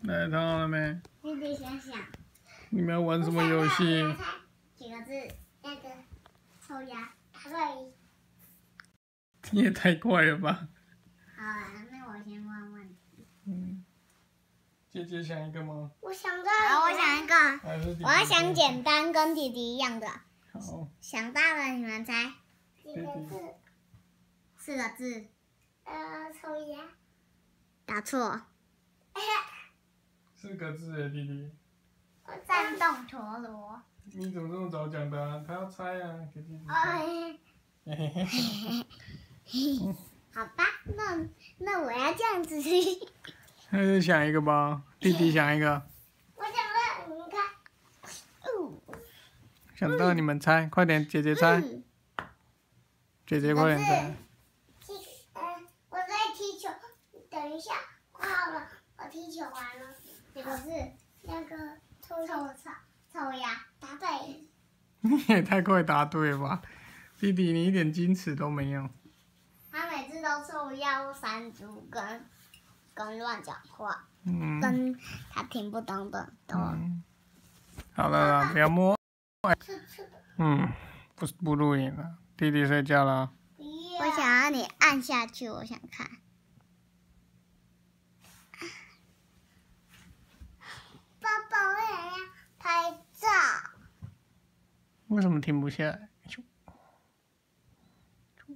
来，看好了没？ 弟弟想想。 你们要玩什么游戏？ 几个字？那个抽牙，对。 你也太快了吧！ 好了，那我先问问题。 姐姐想一个吗？ 我想到。好，我想一个。我要想简单，跟弟弟一样的。 好。 想大了，你们猜。 几个字 ？4个字。抽牙。答错。 4个字耶，弟弟。 战斗陀螺。 你怎么这么早讲的啊？他要猜啊，给弟弟猜。 好吧，那我要这样子。 那就想一个吧，弟弟想一个。 我想了，你们看。 想到你们猜，快点，姐姐猜。姐姐快点猜。 我在踢球，等一下，快好了，我踢球完了。这个是那个抽牙，答对。 你也太快答对了吧，弟弟，你一点矜持都没有。 他每次都抽药山猪跟乱讲话，跟他听不懂的都。 好了啦，不要摸。不录影了，弟弟睡觉了。 我想让你按下去，我想看。爸爸，我想要拍照。 为什么停不下来？